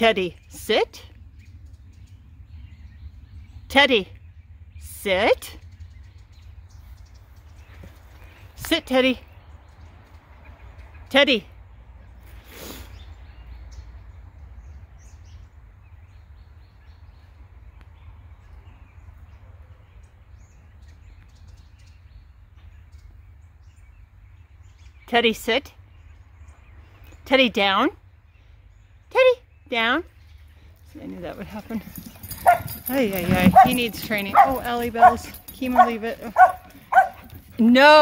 Teddy, sit. Teddy, sit. Sit, Teddy. Teddy. Teddy, sit. Teddy, down. Teddy, down. See, I knew that would happen. Ay, ay, ay. He needs training. Oh, Ellie Bells. Kima, leave it. No.